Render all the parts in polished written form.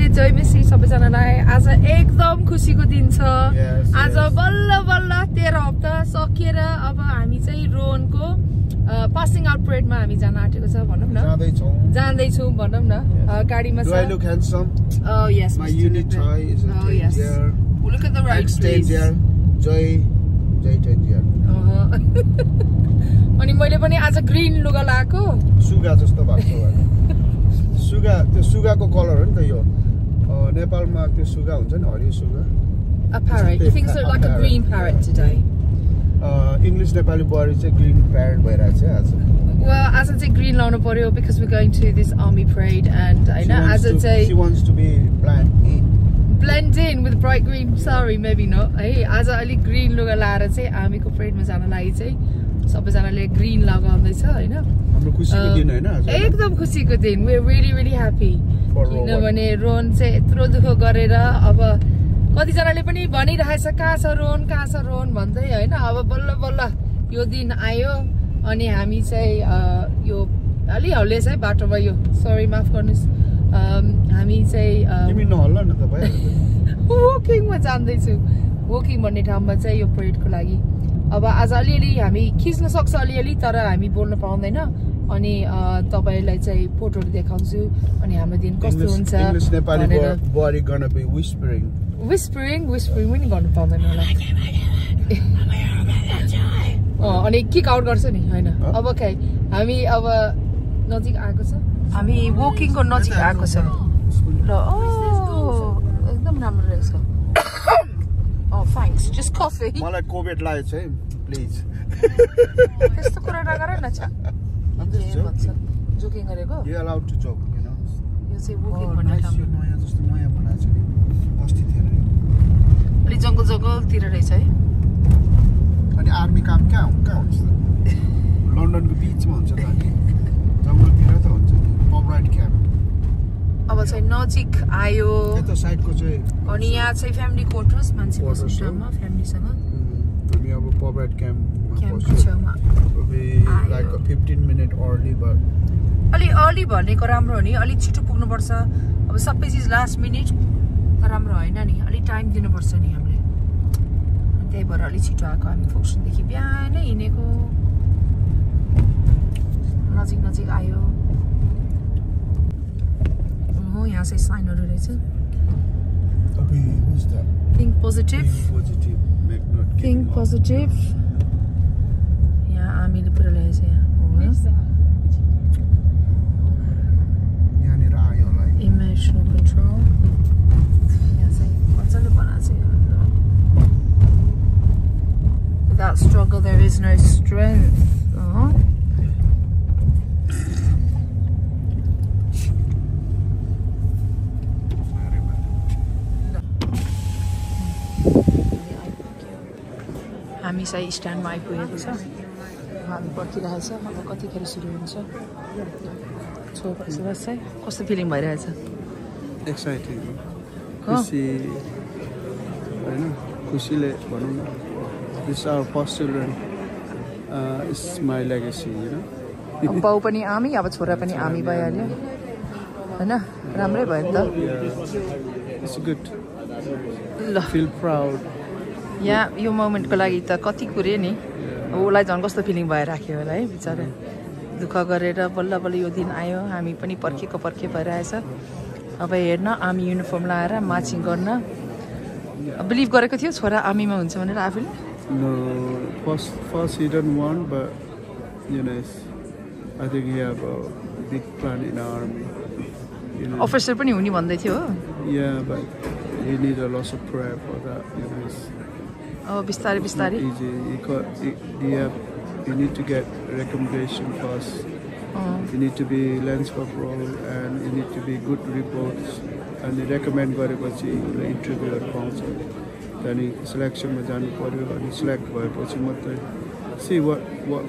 जय Messi सबैजनालाई आज एकदम खुसीको दिन छ आज बल्ल बल्ल 13 हप्ता सकिएर अब हामी चाहिँ रोहनको पासिङ आउट परेडमा हामी जान आँटेको छ भनौं न जाँदैछौं भनौं न गाडीमा छ Do I look handsome? Oh yes, my unit tie is a here. Look at the right place. Joy 10 year. अनि मैले पनि आज ग्रीन लुगा लाएको सुगा जस्तो भएको सुगा त्यो सुगाको कलर हो नि त यो नेपालमा त्यो सुगा हुन्छ नि हरियो सुगा a parrot you think so like a green parrot today English Nepali बुहारी चाहिँ ग्रीन parrot भइरहेछ आज well as I say green लाउनु पर्यो because we're going to this army parade and I know as I say she wants to be blend in with bright green sorry maybe not hey आज अलि green लुगा लाएर चाहिँ आर्मीको परेडमा जान लागि चाहिँ सबैजनाले ग्रीन लगाउँदैछ हैन हाम्रो खुसीको दिन हैन आज एकदम खुसीको दिन we are really happy किनभने रोहन चाहिँ यत्रो दुःख गरेर अब कति जनाले पनि भनिरहेछ कहाँ छ रोहन भन्दै हैन अब बल्ल बल्ल यो दिन आयो अनि हामी चाहिँ यो अलि हल्ले चाहिँ बाटोमा यो सरी माफ गर्नुस् हामी चाहिँ तिमी नहल्ला न त भाइ वकिङमा जान्दैछु वकिङ भन्ने ठाउँमा चाहिँ यो परेडको लागि अब आज अलिअलि हामी खिच्न सक्छ अलिअलि तर हामी बोल्न पाउँदैन अनि तपाईलाई चाहिँ फोटोहरु देखाउँछु अनि हाम्रो दिन कस्तो हुन्छ English नेपाली बुहारी gonna be whispering पनि गर्नु पाउँदैन होला अनि किक आउट गर्छ नि हैन अब खै हामी अब नजिक आएको छ हामी वकिङको नजिक आएको छ ल एकदम राम्रो रहेछ Oh, thanks. Just coffee. मलाई कोभिड लागेछ है प्लिज त्यस्तो कुरा नगर न छ जोकिङ गरेको You allowed to joke, you know. यो चाहिँ वकिङ भन्ने ठाउँ नयाँ जस्तो नयाँ बनाएको छ नि अस्ति थियो अलि जंगलतिर रहेछ है अनि आर्मी काम कहाँ हुन्छ लन्डनको बीचमा हुन्छ त अनि जंगलतिर त हुन्छ पबराइट क्याम्प अब चाहिँ नजिक आयो त्यो साइडको चाहिँ अनि यहाँ चाहिँ फ्यामिली क्वार्टर्स मान्छे बस्ने ठाउँमा फ्यामिलीसँग हामी अब पबराइट क्याम्पको छेउमा like a 15 minute early but अलि अर्ली भनेको राम्रो हो नि अलि छिटो पुग्नु पर्छ अब सबै चीज लास्ट मिनिट त राम्रो हैन नि अलि टाइम दिनु पर्छ नि हामीले त्यही भएर अलि छिटो आएको हामी फोक्सन देखि बिहानै हिनेको नजिक आयो यहाँ चाहिँ साइनहरु रहेछ think positive यहाँ हामीले पुरा ल्याएछ यहाँ यहाँनिर आयो होला emotional control यहाँ चाहिँ मजाले बनाएको छ without struggle there is no strength हामी चाहिँ स्ट्यान्डमा आइपुगेको छ हामी पर्खिरहेछ अब कतिखेर सुरु हुन्छ छोड्छ बस चाहिँ कस्तो फिलिङ भइरहेछ एक्साइटेड खुसी हैन खुसीले भनौं न this our first children is my legacy you know बाउ पनि आमी अब छोरा पनि आमी भइहाल्यो हैन राम्रै भयो नि त इट्स गुड ल फिल प्राउड यहाँ यो मोमेन्टको लागि त कति कुरे नि उसलाई झन् कस्तो फिलिङ भइराख्यो होला है बिचारा दुःख गरेर बल्ल बल्ल यो दिन आयो हामी पनि पर्खे भइरहेछ अब हेर्न आर्मी युनिफर्म लगाएर मार्चिङ गर्न बिलिभ गरेको थियो छोरा आर्मीमा हुन्छ भनेर आफूले No, first he didn't want, but you know, I think he have a big plan in our army. You know. Officer पनि हुने भन्दै थियो हो Yeah, but he need a lot of prayer for that. You know. Oh, बिस्तारै easy. You need to get recommendation first. You need to be lens patrol and you need to be good reports. And they recommend गरेपछि interview पाउँछ. Then selection ma janu paryo ani select bhayeपछि मात्रै see what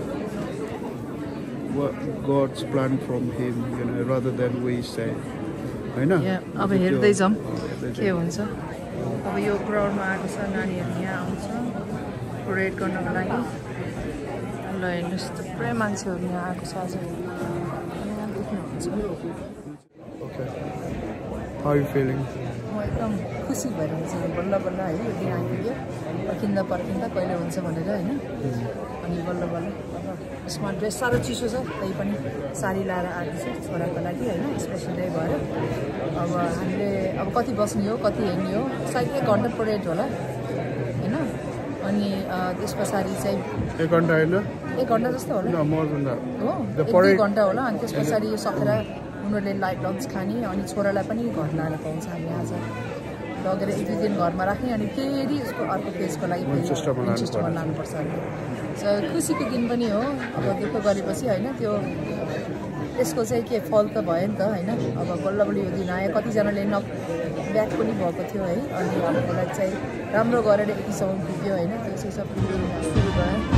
God's plan from him, you know, rather than we say. हैन अब हेर्दै जाम के हुन्छ अब यो ग्राउन्डमा आएको छ नानीहरु यहाँ आउँछ परेड गर्नको लागि ल हेर्नुस् थुप्रै मान्छेहरु यहाँ आएको छ आज यहाँ देख्नुहुन्छ Okay. How are you feeling? म एकदम खुसी भएर हुन्छ बल्ल बल्ल है यो दिन आइपुग्यो पर्खिँदा पर्खिँदा कहिले हुन्छ भनेर होइन अनि बल्ल बल्ल स्मार्ट ड्रेस साह्रो चिसो छ त्यही पनि साडी लाएर आएको छु छोराको लागि होइन स्पेसल डे भएर अब हामीले अब कति बस्ने हो कति हिँड्ने हो सायद 1 घन्टा परेड होला होइन अनि त्यस पछाडि चाहिँ 1 घन्टा होइन 1 घन्टा जस्तो होला हो 1-2 घन्टा होला अनि त्यस पछाडि यो सकेर उनीहरूले लाइट लन्च खाने अनि छोरालाई पनि घर लाएर पाउँछ हामी आज लगेर 1-2 दिन घरमा राख्ने अनि फेरि उसको अर्को पेजको लागि विन्चेस्टरमा लानुपर्छ सो खुसीको दिन पनि हो अब दुःख गरेपछि होइन त्यो त्यसको चाहिँ के फल त भयो नि त होइन अब बल्ल बल्ल यो दिन आयो कतिजनाले ब्याक पनि भएको थियो है अनि अब त्यसलाई चाहिँ राम्रो गरेर यतिसम्म पुग्यो होइन त्यो चाहिँ सब सुरु भयो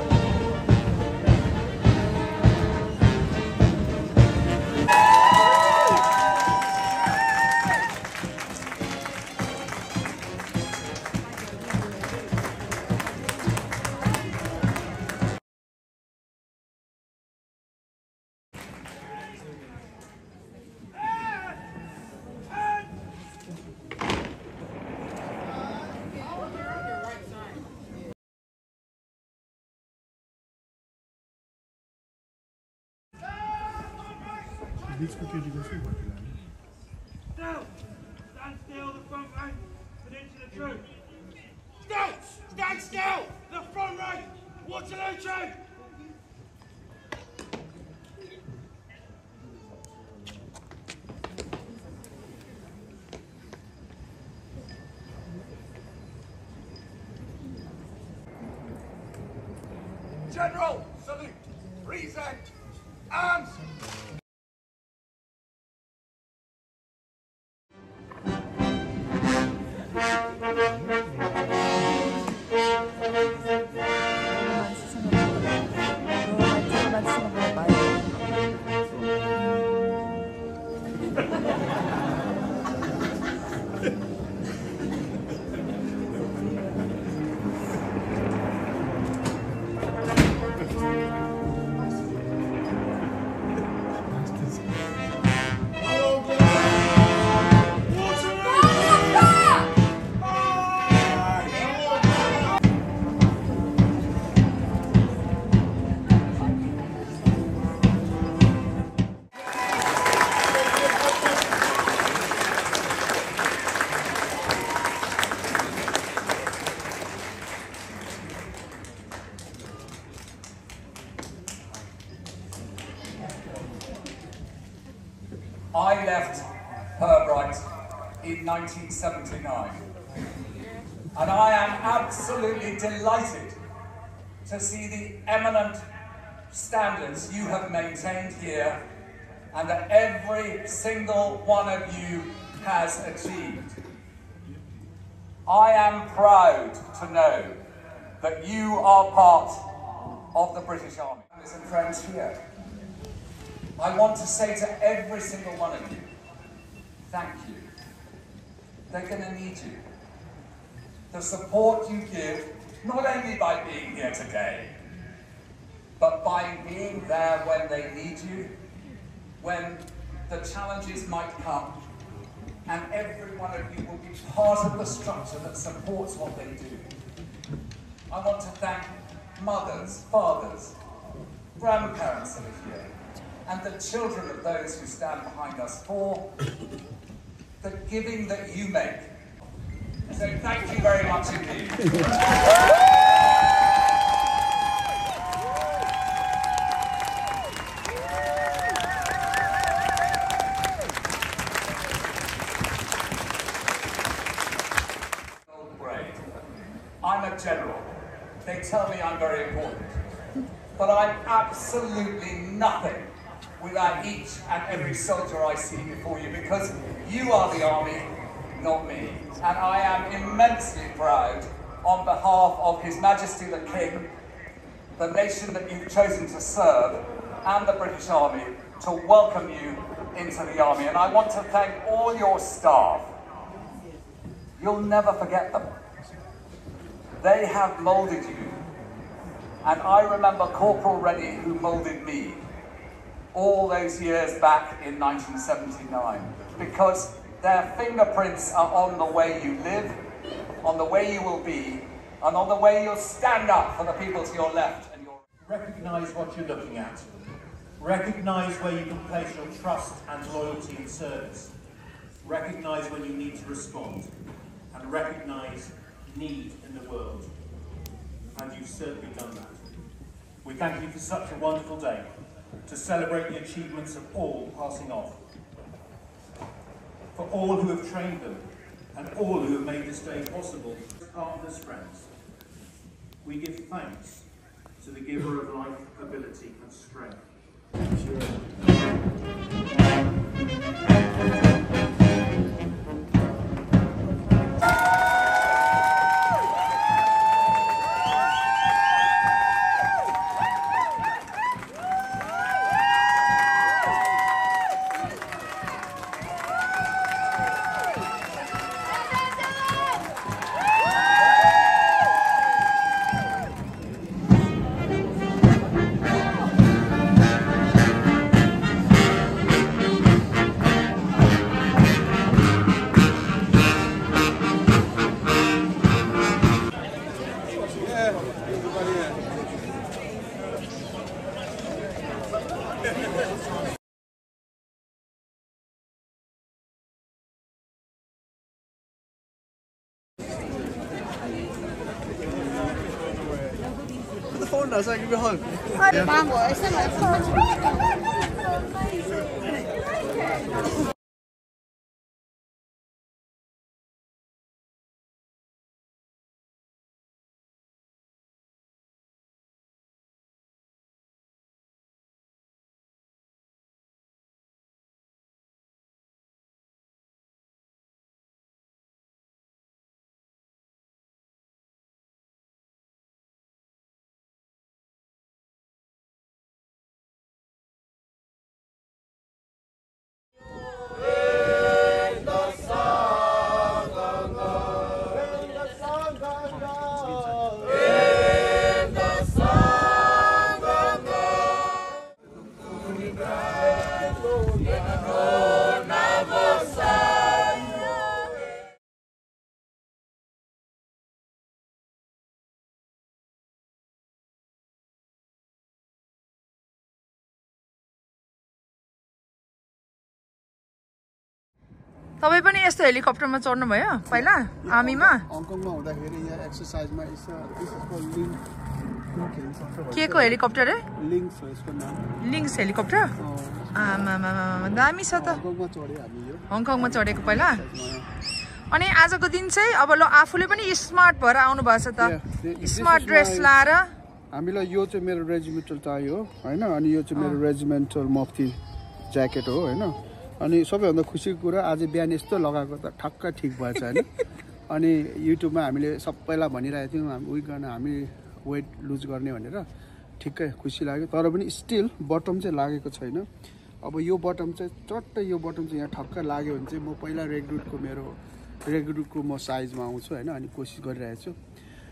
Down! Stand still, the front rank, and into the troop. Scouts! Stand still! The front rank! Waterloo troop! General, salute! Present! Arms! I left Pirbright in 1979, and I am absolutely delighted to see the eminent standards you have maintained here and that every single one of you has achieved. I am proud to know that you are part of the British Army. And friends here, I want to say to every single one of you, thank you. They're going to need you. The support you give, not only by being here today, but by being there when they need you, when the challenges might come, and every one of you will be part of the structure that supports what they do. I want to thank mothers, fathers, grandparents that are here, and the children of those who stand behind us for the giving that you make. So thank you very much indeed. I'm a general. They tell me I'm very important. But I'm absolutely nothing without each and every soldier I see before you, because you are the army, not me. And I am immensely proud, on behalf of His Majesty the King, the nation that you've chosen to serve, and the British Army, to welcome you into the army. And I want to thank all your staff. You'll never forget them. They have moulded you. And I remember Corporal Rennie, who moulded me all those years back in 1979, because Their fingerprints are on the way you live, on the way you will be, and on the way you'll stand up for the people to your left and your... Recognise what you're looking at. Recognise where you can place your trust and loyalty in service. Recognise when you need to respond. And recognise need in the world. And you've certainly done that. We thank you for such a wonderful day, to celebrate the achievements of all passing off. For all who have trained them, and all who have made this day possible, partners, friends, we give thanks to the giver of life, ability and strength. phone so I give you a hug. तपाईं पनि यस्तो हेलिकप्टरमा चढ्नु भयो पहिला आर्मीमा हङकङमा हुँदाखेरि यहाँ एक्सरसाइजमा के को हेलिकप्टर है लिंक्स हो यसको नाम लिंक्स हेलिकप्टर आमामा दामी छ त हङकङमा चढे हामी यो हङकङमा चढेको पहिला अनि आजको दिन चाहिँ अब ल आफूले पनि स्मार्ट भएर आउनु भएको छ त स्मार्ट ड्रेस लाएर हामीलाई यो चाहिँ मेरो रेजिमेन्टल टाई हो हैन अनि यो चाहिँ मेरो रेजिमेन्टल मफ्ती ज्याकेट हो हैन अनि सबैभन्दा खुसीको कुरा आज बिहान यस्तो लगाएको त ठक्क ठीक भएछ हैन अनि युट्युबमा हामीले सबैलाई भनिरहेको थियौँ उही गर्न हामी वेट लुज गर्ने भनेर ठिक्कै खुसी लाग्यो तर पनि स्टिल बटम चाहिँ लागेको छैन अब यो बटम चाहिँ चट्टै यो बटम चाहिँ यहाँ ठक्क लाग्यो भने चाहिँ म पहिला रेगुलरको म साइजमा आउँछु हैन अनि कोसिस गरिरहेको छु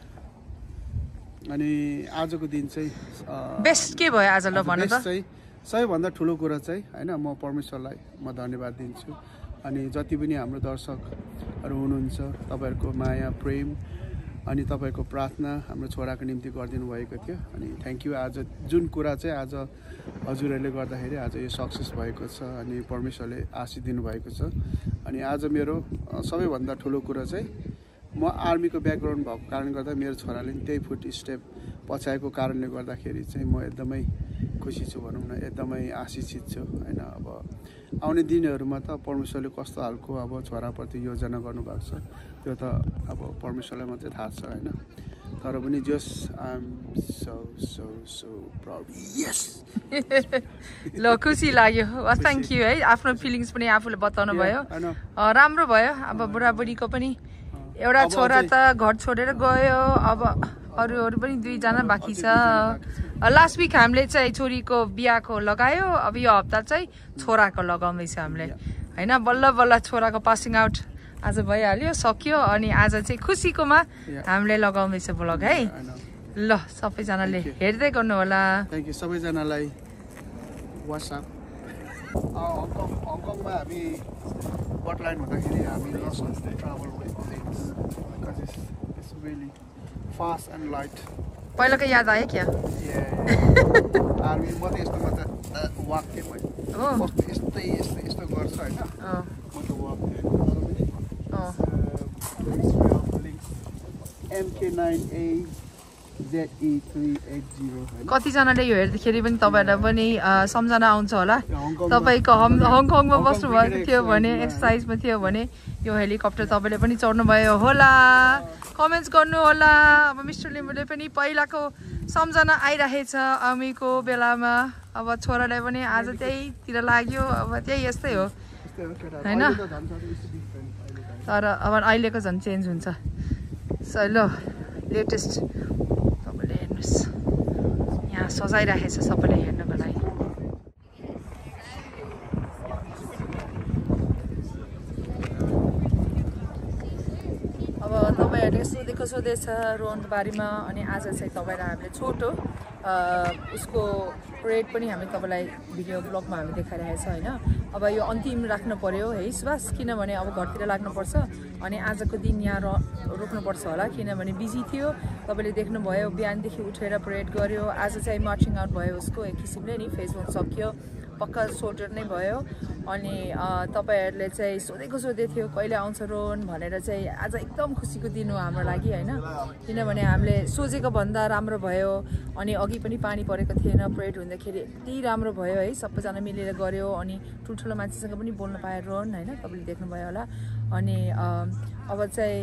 अनि आजको दिन चाहिँ बेस्ट के भयो आज ल भन्नु त सबैभन्दा ठुलो कुरा चाहिँ हैन म परमेश्वरलाई म धन्यवाद दिन्छु अनि जति पनि हाम्रो दर्शकहरू हुनुहुन्छ तपाईहरुको माया प्रेम अनि तपाईको प्रार्थना हाम्रो छोराको निम्ति गरिदिनु भएको थियो अनि थ्यांक यू आज जुन कुरा चाहिँ आज हजुरहरूले गर्दाखेरि आज यो सक्सेस भएको छ अनि परमेश्वरले आशीष दिनु भएको छ अनि आज मेरो सबैभन्दा ठुलो कुरा चाहिँ म आर्मीको ब्याकग्राउन्ड भएको कारणले गर्दा मेरो छोराले त्यही फुट स्टेप पछाएको कारणले गर्दाखेरि चाहिँ म एकदमै खुसी छु भनौँ न एकदमै आशिषित छु हैन अब आउने दिनहरुमा त परमेश्वरले कस्तो हालको अब छोराप्रति योजना गर्नुभएको छ त्यो त अब परमेश्वरलाई मात्रै थाहा छ हैन तर पनि just I am so proud यस ल खुसी लाग्यो थ्यांक यू है आफ्नो फिलिङ्स पनि आफूले बताउनु भयो राम्रो भयो अब बुढाबुढीको पनि एउटा छोरा त घर छोडेर गयो अब अरूहरु पनि दुईजना बाँकी छ लास्ट वीक हामीले चाहिँ छोरीको बिहाको लगायो अब यो हप्ता चाहिँ छोराको लगाउँदैछ हामीले हैन बल्ल बल्ल छोराको पासिङ आउट आज भइहाल्यो सक्यो अनि आज चाहिँ खुसीकोमा हामीले लगाउँदैछ ब्लग है ल सबैजनाले हेर्दै गर्नु होला थ्यांक यू सबैजनालाई व्हाट्सएप हङकङमा हामी बटलाइन हुँदाखेरि हामी lots of travel with planes because it's really fast and light पहिलाको याद आयो क्या आर्मी म त यस्तोमा त वाक थिएँ मैले हो यस्तो गर्छ होइन म त वाक थिएँ MK9A ZE380 कतिजनाले यो हेर्दाखेरि पनि तपाईँहरूलाई पनि सम्झना आउँछ होला तपाईँको हङकङमा बस्नु भएको थियो भने एक्सर्साइजमा थियो भने यो हेलिकप्टर तपाईँले पनि चढ्नुभयो होला कमेन्ट्स गर्नु होला अब मिस्टर लिम्बूले पनि पहिलाको सम्झना आइरहेछ आमीको बेलामा अब छोरालाई पनि आज त्यहीतिर लाग्यो अब त्यही यस्तै हो होइन तर अब अहिलेको झन् चेन्ज हुन्छ सो ल लेटेस्ट तपाईँले हेर्नुहोस् यहाँ सजाइराखेछ सबैले हेर्नको लागि अब तपाईँहरूले सोधेको सोधेछ रोनको बारेमा अनि आज चाहिँ तपाईँलाई हामीले छोटो उसको परेड पनि हामी तपाईँलाई भिडियो ब्लगमा हामी देखाइरहेछ होइन अब यो अन्तिम राख्नु पर्यो है सुभाष किनभने अब घरतिर लाग्नुपर्छ अनि आजको दिन यहाँ रोक्नुपर्छ होला किनभने बिजी थियो तपाईँले देख्नुभयो बिहानदेखि उठेर परेड गर्यो आज चाहिँ मार्चिङ आउट भयो उसको एक किसिमले नि फेज 1 सक्यो पक्का सोल्डर नै भयो अनि तपाईँहरूले चाहिँ सोधेको सोधे थियो कहिले आउँछ रोन भनेर चाहिँ आज एकदम खुसीको दिन हो हाम्रो लागि होइन किनभने हामीले सोचेको भन्दा राम्रो भयो अनि अघि पनि पानी परेको थिएन परेड हुँदाखेरि यति राम्रो भयो है सबैजना मिलेर गऱ्यो अनि ठुल्ठुलो मान्छेसँग पनि बोल्न पायो रोन होइन तपाईँले देख्नुभयो होला अनि अब चाहिँ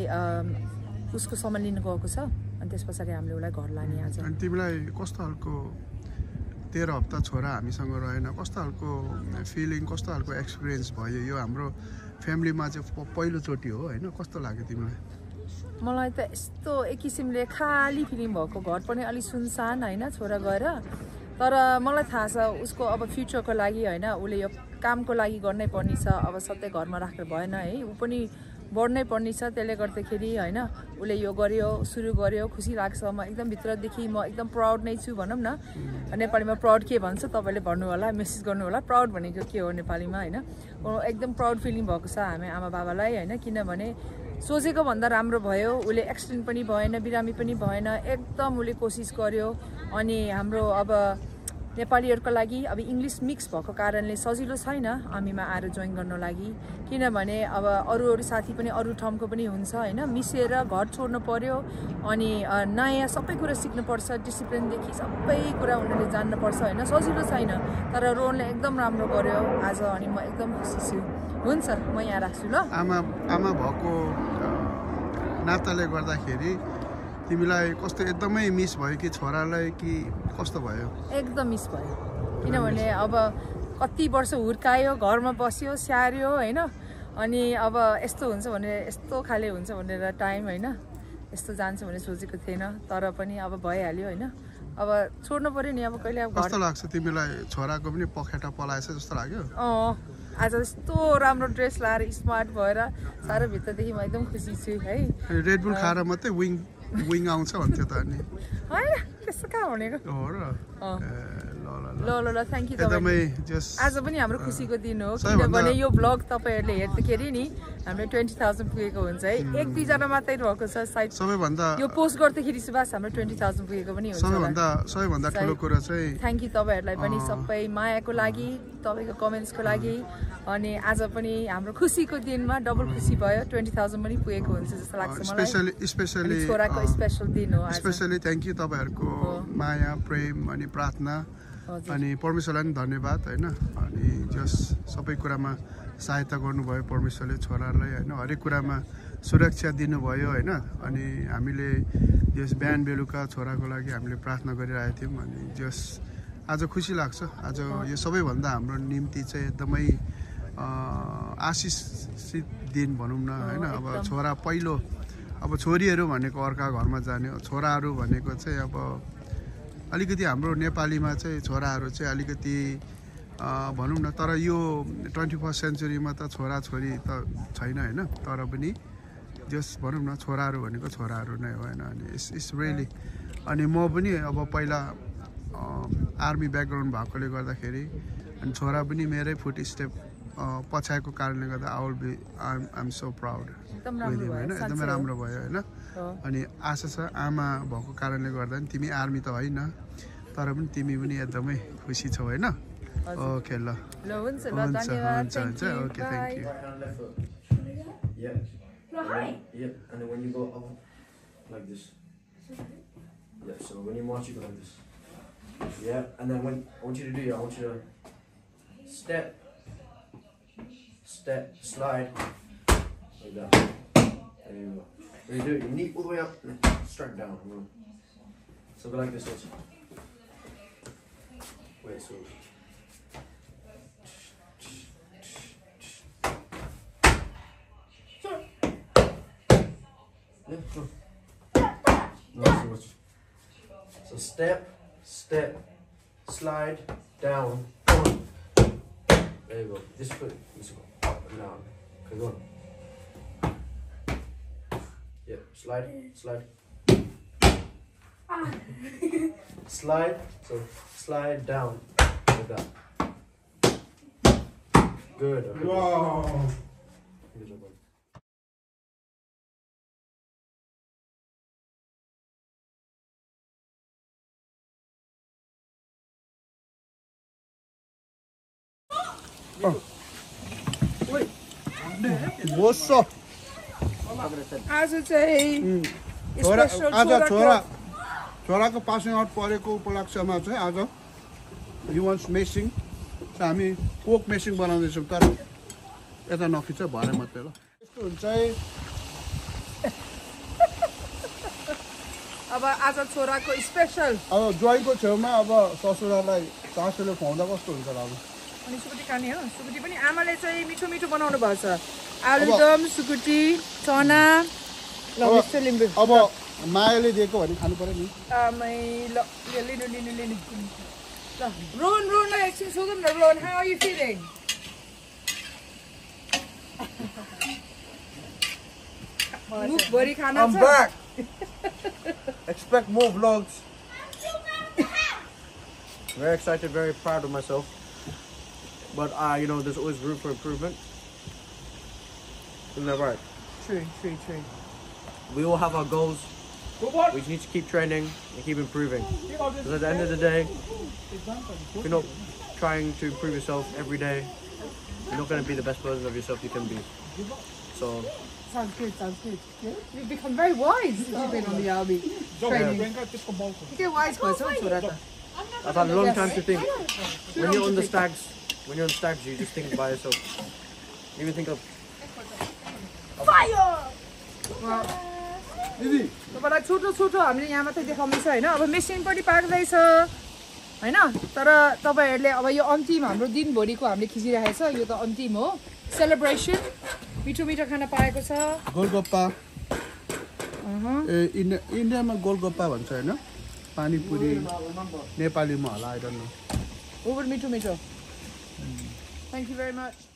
उसको सामान लिनु गएको छ अनि त्यस पछाडि हामीले उसलाई घर लाने आज अनि तिमीलाई कस्तो खालको 13 हप्ता छोरा हामीसँग रहेन कस्तो खालको फिलिङ कस्तो खालको एक्सपिरियन्स भयो यो हाम्रो फ्यामिलीमा चाहिँ पहिलोचोटि हो होइन कस्तो लाग्यो तिमीलाई मलाई त यस्तो एक किसिमले खाली फिलिङ भएको घर पनि अलि सुनसान होइन छोरा गएर तर मलाई थाहा छ उसको अब फ्युचरको लागि होइन उसले यो कामको लागि गर्नै पर्ने छ अब सधैँ घरमा राखेर भएन है ऊ पनि बढ्नै पर्ने छ त्यसले गर्दाखेरि होइन उसले यो गर्यो सुरु गर्यो खुसी लाग्छ म एकदम भित्रदेखि म एकदम प्राउड नै छु भनौँ न नेपालीमा प्राउड के भन्छ तपाईँले भन्नु होला मेसेज गर्नु होला प्राउड भनेको के हो नेपालीमा होइन एकदम प्राउड फिलिङ भएको छ हामी आमा बाबालाई होइन किनभने सोचेको भन्दा राम्रो भयो उसले एक्सिडेन्ट पनि भएन बिरामी पनि भएन एकदम उसले कोसिस गर्यो अनि हाम्रो अब नेपालीहरूको लागि अब इङ्ग्लिस मिक्स भएको कारणले सजिलो छैन आर्मीमा आएर जोइन गर्नु लागि किनभने अब अरू साथी पनि अरू ठाउँको पनि हुन्छ होइन मिसेर घर छोड्नु पर्यो अनि नयाँ सबै कुरा सिक्नुपर्छ डिसिप्लिनदेखि सबै कुरा उनीहरूले जान्नुपर्छ होइन सजिलो छैन तर रोनले एकदम राम्रो गर्यो आज अनि म एकदम खुसी छु हुन्छ म यहाँ राख्छु ल आमा भएको नाताले गर्दाखेरि तिमीलाई कस्तो एकदमै मिस भयो कि छोरालाई कि कस्तो भयो एकदम मिस भयो किनभने अब कति वर्ष हुर्कायो घरमा बस्यो स्याहार्यो होइन अनि अब यस्तो हुन्छ भनेर यस्तो खाले हुन्छ भनेर टाइम होइन यस्तो जान्छ भने सोचेको थिएन तर पनि अब भइहाल्यो होइन अब छोड्नु पर्यो नि अब कहिले अब कस्तो लाग्छ तिमीलाई छोराको पनि पखेटा पलाएछ जस्तो लाग्यो आज यस्तो राम्रो ड्रेस लाएर स्मार्ट भएर साह्रो भित्रदेखि म एकदम खुसी छु है रेड बुल खाएर मात्रै विङ आउँछ भन्थ्यो त अनि होइन त्यस्तो कहाँ भनेको हो र ल थ्याङ्क यू आज पनि हाम्रो खुसीको दिन हो किनभने यो ब्लग तपाईँहरूले हेर्दाखेरि नि हाम्रो 20,000 पुगेको हुन्छ है 1-2 मात्रै भएको छ सायद सबैभन्दा यो पोस्ट गर्दाखेरि सुभाष हाम्रो 20,000 पुगेको पनि हुन्छ सबैभन्दा ठुलो कुरा चाहिँ थ्याङ्क यू तपाईँहरूलाई पनि सबै मायाको लागि तपाईँको कमेन्ट्सको लागि अनि आज पनि हाम्रो खुसीको दिनमा डबल खुसी भयो 20,000 पनि पुगेको हुन्छ जस्तो लाग्छ मलाई स्पेशली छोराको स्पेशल दिन हो स्पेशली थ्याङ्क यू तपाईँहरूको माया प्रेम अनि प्रार्थना अनि परमेश्वरलाई पनि धन्यवाद होइन अनि जस सबै कुरामा सहायता गर्नुभयो परमेश्वरले छोरालाई होइन हरेक कुरामा सुरक्षा दिनुभयो होइन अनि हामीले जस बिहान बेलुका छोराको लागि हामीले प्रार्थना गरिरहेको थियौँ अनि जस आज खुसी लाग्छ आज यो सबैभन्दा हाम्रो निम्ति चाहिँ एकदमै आशिषित दिन भनौँ न होइन अब छोरा पहिलो अब छोरीहरू भनेको अर्का घरमा जाने छोराहरू भनेको चाहिँ अब अलिकति हाम्रो नेपालीमा चाहिँ छोराहरू चाहिँ अलिकति भनौँ न तर यो 21st सेन्चुरीमा त छोराछोरी त छैन होइन तर पनि जस भनौँ न छोराहरू भनेको छोराहरू नै हो होइन अनि इट्स रियली अनि म पनि अब पहिला आर्मी ब्याकग्राउन्ड भएकोले गर्दाखेरि अनि छोरा पनि मेरै फुट स्टेप पछाएको कारणले गर्दा आइएम सो प्राउड होइन एकदमै राम्रो भयो होइन अनि आशा छ आमा भएको कारणले गर्दा नि तिमी आर्मी त होइन तर पनि तिमी पनि एकदमै खुसी छौ होइन ओके ल हुन्छ धन्यवाद okay thank you and then when you go up like this so when you march you go like this and then when I want you to do I want you to step slide like that there you go when you do it you knee all the way up and then strike down so go like this also wait so go. No, so step, slide, down, on. There you go. This foot needs to go up and down. Okay, go on. Yeah, slide. Slide, so slide down like that. Good. Okay. Wow. Good job, buddy. बोसो आज चाहिँ छोराको passing out परेको उपलक्ष्यमा चाहिँ आज युवन्स मेसिङ हामी कोक मेसिङ बनाउँदैछौँ तर यता नखिच भरे मात्रै ल यस्तो हुन्छ है अब आज छोराको स्पेसल अब ज्वाइँको छेउमा अब ससुरालाई सासूले खुवाउँदा कस्तो हुन्छ र अब अनि सुकुटी खाने हो सुकुटी पनि आमाले चाहिँ मिठो मिठो बनाउनु भएको छ आलुदम सुकुटी चना ल मिस्टर लिम्बू अब मायाले दिएको भने खानु पर्यो नि आमै ल लिनु ल रोन एकछिन सोधौँ न रोन how are you feeling मुखभरि खाना छ I'm back expect more vlogs very excited very proud of myself but you know there's always room for improvement isn't that right true we all have our goals we need to keep training and keep improving because at the end of the day if you're not trying to improve yourself every day you're not going to be the best version of yourself you can be so sounds good you've become very wise you've been on the army training you get wise person छोरा त I've had a long time to think when you're on stags you just think by yourself even think of fire तपाईँलाई छोटो हामीले यहाँ मात्रै देखाउँदैछ होइन अब मेसिन पनि पाक्दैछ होइन तर तपाईँहरूले अब यो अन्तिम हाम्रो दिनभरिको हामीले खिचिरहेको छ यो त अन्तिम हो सेलिब्रेसन मिठो खाना पाएको छ गोलगप्पा इन्डियामा गोलगप्पा भन्छ होइन पानीपुरी नेपालीमा होला आई डोन्ट नो ओभर मिठो थ्याङ्क यू भेरी मच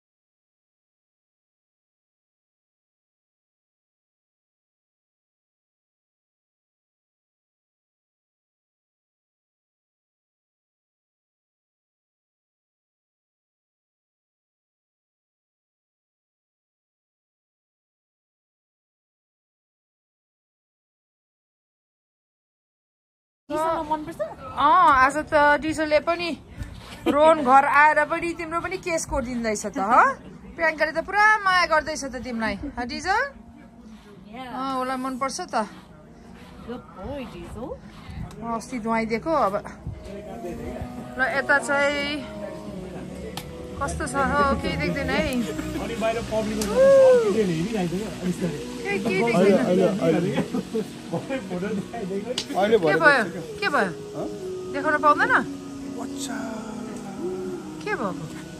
आज त डिजोले पनि रोन घर आएर पनि तिम्रो पनि केस कोरिदिँदैछ त प्रियङ्काले त पुरा माया गर्दैछ त तिमीलाई डिजो उसलाई मनपर्छ त अस्ति धुवाइदिएको अब र यता चाहिँ कस्तो छ हो केही देख्दैन है के भयो देखाउन पाउँदैन के भयो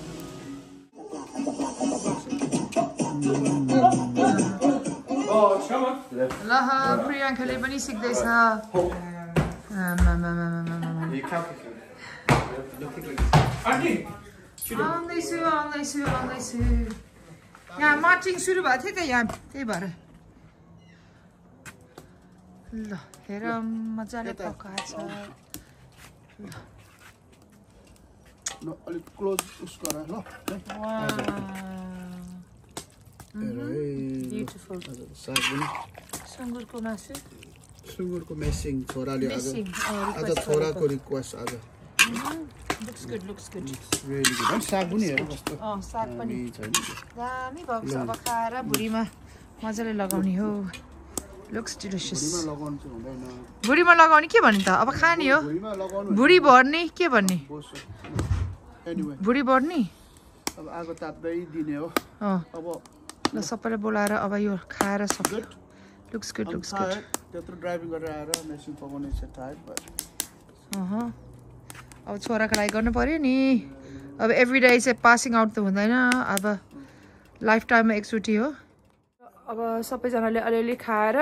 ल प्रियङ्काले पनि सिक्दैछ आउँदैछु यहाँ मार्चिङ सुरु भएको थियो त यहाँ त्यही भएर ल हेर मजाले पकाएको छ No, अलिक क्लोज उस गर ल Beautiful. साग पनि Sungurko masu. सुँगुरको मेसिङ छोराले आज Missing. छोराको रिक्वेस्ट आज Looks good, looks good. really good. अनि साग पनि हेर कस्तो साग पनि छैन दामी भएको छ अब खाएर भुँडीमा मजाले लगाउने हो लुक्स डिलिसियस भुँडीमा लगाउनु चाहिँ हुँदैन भुँडीमा लगाउने के भन्ने त अब खाने हो भुँडीमा लगाउनु भुँडी भर्ने के भन्ने एनीवे भुँडी भर्ने अब आगो ताप्दै दिने हो अब ल सबैलाई बोलाएर अब यो खाएर सक्यो लुक्स गुड लुक्स गुड त्यत्रो ड्राइभिङ गरेर आएर मेसिन पकाउने छ टाइप अब छोराको लागि गर्नु पर्यो नि अब एभ्री डे चाहिँ पासिङ आउट त हुँदैन अब लाइफ टाइममा एकचोटि हो अब सबैजनाले अलिअलि खाएर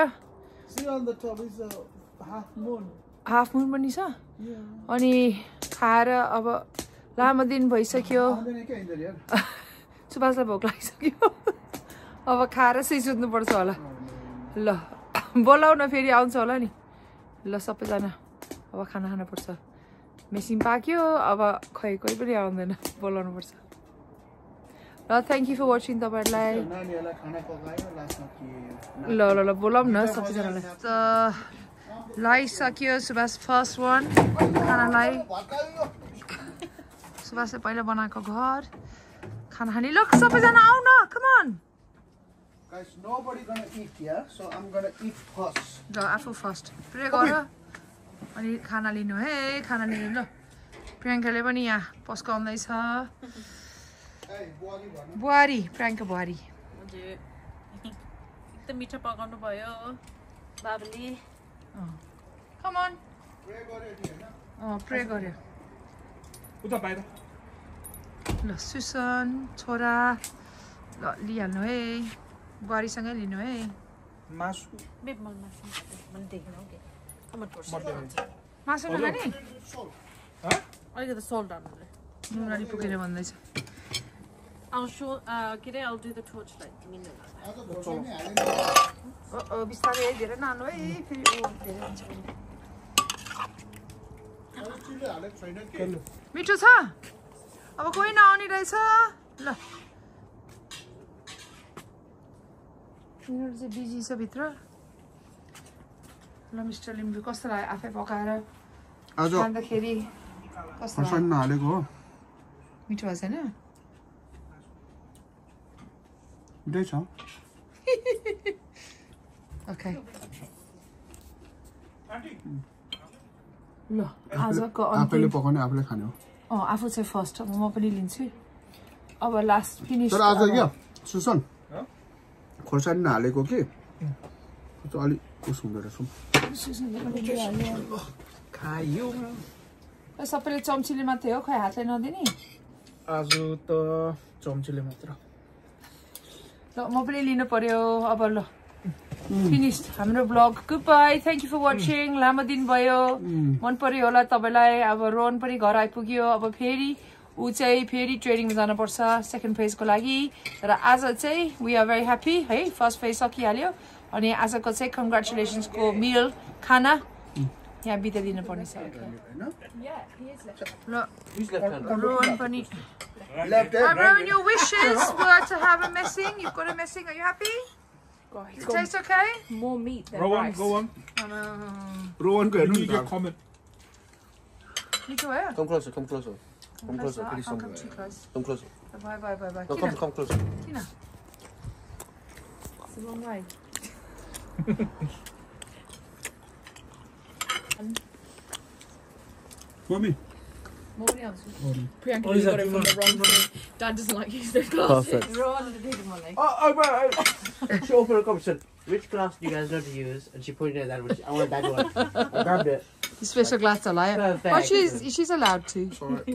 हाफ मुन पनि छ अनि खाएर अब लामो दिन भइसक्यो सुभाषलाई भोक लागिसक्यो अब खाएर सुत्नुपर्छ होला ल बोलाउ न फेरि आउँछ होला नि ल सबैजना अब खाना खानुपर्छ मेसिन पाक्यो अब खै कोही पनि आउँदैन बोलाउनुपर्छ ल थ्याङ्क यू फर वाचिङ तपाईँहरूलाई ल ल ल बोलाउँ न सबैजनालाई त लगाइसक्यो सुभाष फर्स्ट वान खानालाई सुभाषले पहिला बनाएको घर खाना खाने ल सबैजना आऊ न come on Guys, nobody gonna eat here, so I'm gonna eat first. ल आफू फर्स्ट प्रे गर अनि खाना लिनु है खाना लिनु ल प्रियङ्काले पनि यहाँ पस्काउँदैछ बुहारी प्रियङ्का बुहारी एकदम मिठो पकाउनु भयो बाबुले कम अन प्रे गर्यो ल सुसन छोरा ल लिइहाल्नु है बुहारीसँगै लिनु है मासु मासु नखाने अलिकति सोल्ट हाल्नु नुन अलि पुगेर भन्दैछ के अरे I'll do the torchlight बिस्तारै है धेरै नानो है फेरि धेरै हुन्छ मिठो छ अब कोही नआउने रहेछ ल यिनीहरू चाहिँ बिजी छ भित्र ल मिस्टर लिम्बू कस्तो लाग्यो आफै पकाएर खाँदाखेरि कस्तो हालेको हो मिठो भएको छैन मिठै छ ओके ल आजको आफैले पकाउने आफूले खाने हो आफू चाहिँ फर्स्ट अब म पनि लिन्छु अब लास्ट फिनिश तर आज क्या सुसन खोर्सानी नहालेको के अलिक उस हुँदो रहेछ खायो सबैले चम्चीले मात्रै हो खै हातले नदिने आज त चम्चीले मात्र ल म पनि लिनु पर्यो अब ल फिनिश हाम्रो blog good bye thank you for watching लामो दिन भयो मन पर्यो होला तपाईँलाई अब रोहन पनि घर आइपुग्यो अब फेरि ऊ चाहिँ फेरि ट्रेनिङमा जानुपर्छ सेकेन्ड फेजको लागि र आज चाहिँ वी आर भेरी ह्याप्पी है फर्स्ट फेज सकिहाल्यो अनि आजको चाहिँ कङ्ग्रेचुलेसन्सको मिल खाना यहाँ बिताइदिनु पर्ने छ ल रोहन पनि Rowan, your wishes were to have a messing. You've got a messing. Are you happy? It tastes okay? More meat than Rowan, rice. go on. Rohan को हेर्नु You get comment. Micho, eh? Come closer, come closer. Come closer, I please. can't come too close. Come closer. Bye, bye, bye, bye. No, come closer. Tina. It's a long way. Mommy. Nobody else. Priyanka, you got it from the wrong thing. Dad doesn't like using their glasses. Perfect. Rowan and the big one, like. She opened her cup and said, which glass do you guys know to use? And she pointed at that one. I want that one. I grabbed it. Special glass to lie. Perfect. Oh, she's allowed to.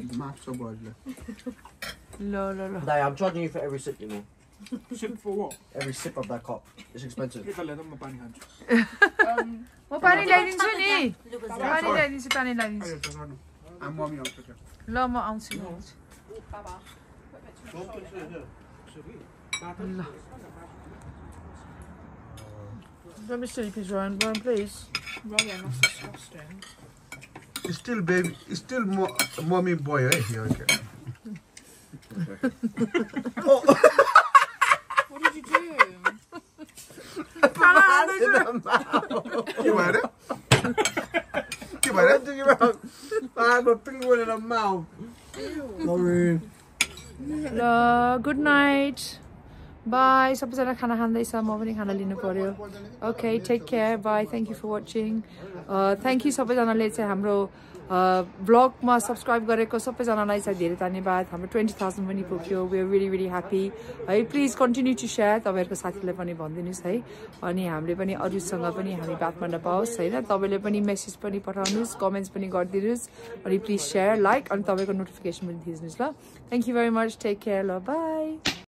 No. Dai, I'm charging you for every sip, you know. Sip for what? Every sip of that cup. It's expensive. म पानी ल्याइदिन्छु नि पानी ल्याइदिन्छु ल म आउँछु Let me see, please, Rowan. Rowan, please. Rowan, that's disgusting. Still baby, still mommy boy, right? Yeah, okay. What did you do? I have a penguin in a mouth. Sorry. Good night. Bye. सबैजना खाना खाँदैछ म पनि खाना लिनु पर्यो. Okay, take care. Bye. Thank you for watching. Thank you सबैजनाले चाहिँ हाम्रो vlogमा subscribe गरेको सबैजनालाई चाहिँ धेरै धन्यवाद. हाम्रो 20,000 पनि पुग्यो. We are really really happy. है please continue to share. तपाईहरुको साथीलाई पनि भनिदिनुस् है. अनि हामीले पनि अरूसँग पनि हामी बात गर्न पाओस् हैन. तपाईले पनि मेसेज पनि पठाउनुस्, कमेन्ट्स पनि गरिदिनुस्. अनि please share, like अनि तपाईको नोटिफिकेसन पनि दिनुस् ल. Thank you very much. Take care. Bye.